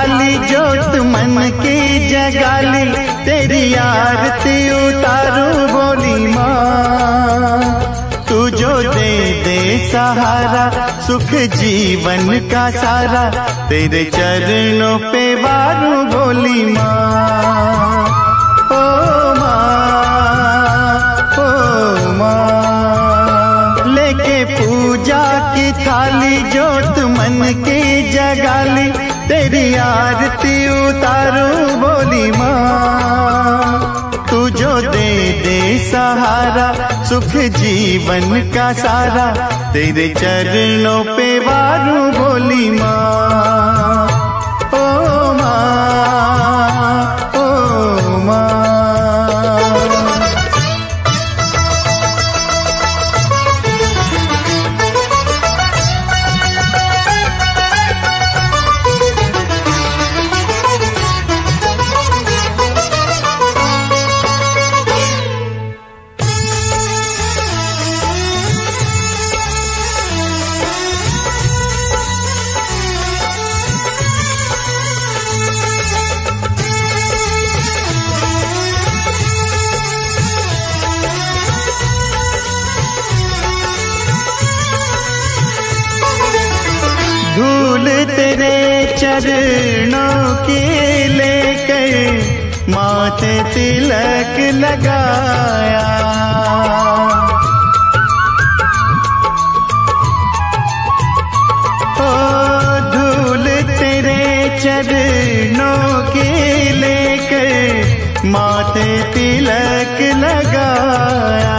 थाली जोत मन की जगाली, तेरी आरती उतारू बोली माँ। तू जो दे दे सहारा, सुख जीवन का सारा, तेरे चरणों पे वारू बोली माँ। ओ माँ, लेके पूजा की थाली जोत मन की जगाली, तेरी आरती उतारू बोली माँ। तू जो दे दे सहारा, सुख जीवन का सारा, तेरे चरणों पे वारू बोली माँ। ओ माँ, ओ माँ। धूल तेरे चरणों की लेकर माथे तिलक लगाया, ओ धूल तेरे चरणों की लेकर माथे तिलक लगाया।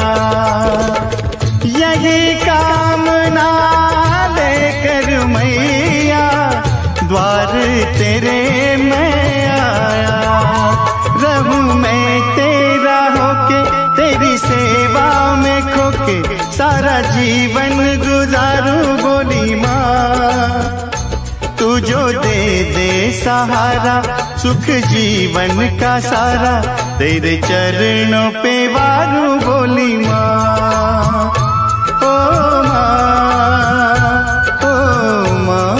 यही कामना लेकर मैया द्वार तेरे मैं आया। रहूं मैं तेरा होके, तेरी सेवा में खोके, सारा जीवन गुजारूं बोली माँ। तू जो दे दे सहारा, सुख जीवन का सारा, तेरे चरणों पे वारू बोली माँ। ओ माँ, ओ माँ।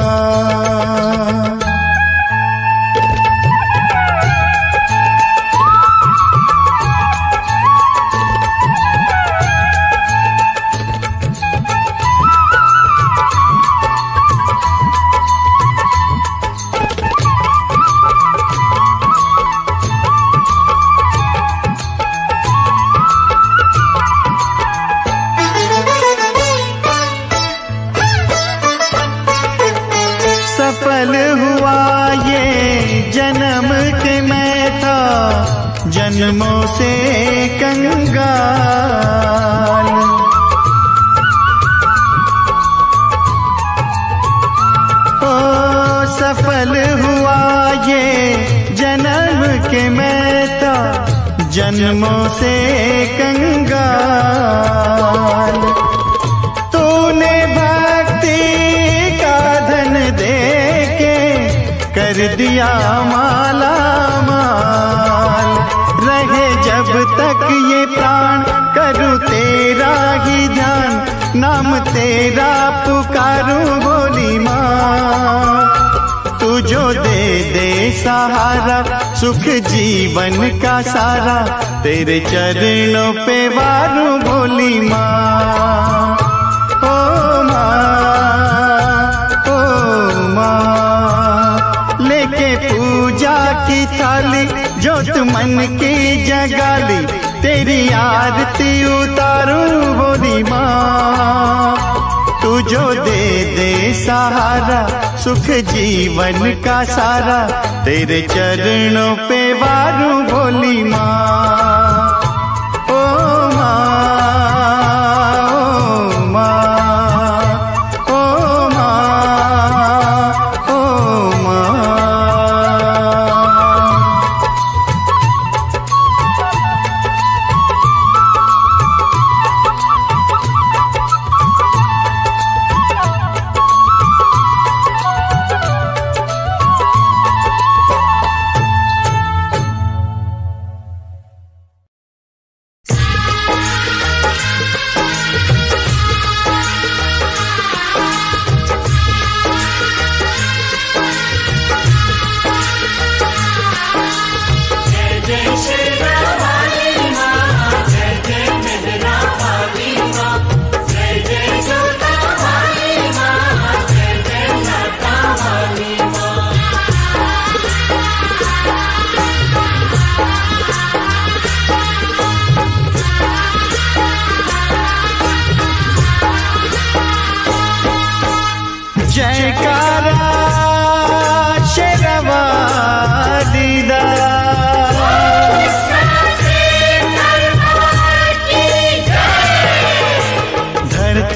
सफल हुआ ये जन्म के मैं था जन्मों से कंगाल। ओ सफल हुआ ये जन्म के मैं था जन्मों से कंगाल। तूने भक्ति का धन दे कर दिया माला माल। रहे जब तक ये प्राण, करूं तेरा ही ध्यान, नाम तेरा पुकारूं बोली माँ। तू जो दे दे सहारा, सुख जीवन का सारा, तेरे चरणों पे वारूं बोली माँ। ओ माँ, ओ माँ। लेके पूजा की थाली जोत मन की जगाली, तेरी आरती उतारूं बोली माँ। तू जो दे दे सहारा, सुख जीवन का सारा, तेरे चरणों पे वारूं बोली माँ।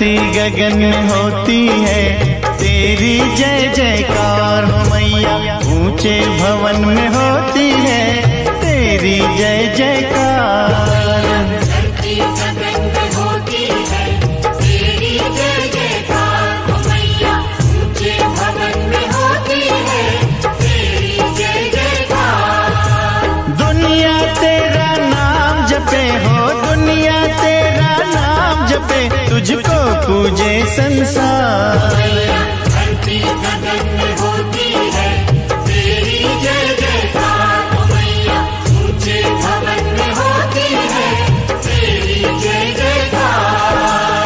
धरती गगन में होती है तेरी जय जयकार हो मैया। ऊंचे भवन में होती है तेरी जय जयकार। धरती गगन में होती है तेरी जय जयकार हो मैया। ऊंचे भवन में होती है तेरी जय जयकार। दुनिया तेरा नाम जपे हो, दुनिया तेरा नाम जपे, तुझको पूजे संसार। धरती गगन में होती है तेरी जय जयकार हो मैया। ऊंचे भवन में होती है तेरी जय जयकार।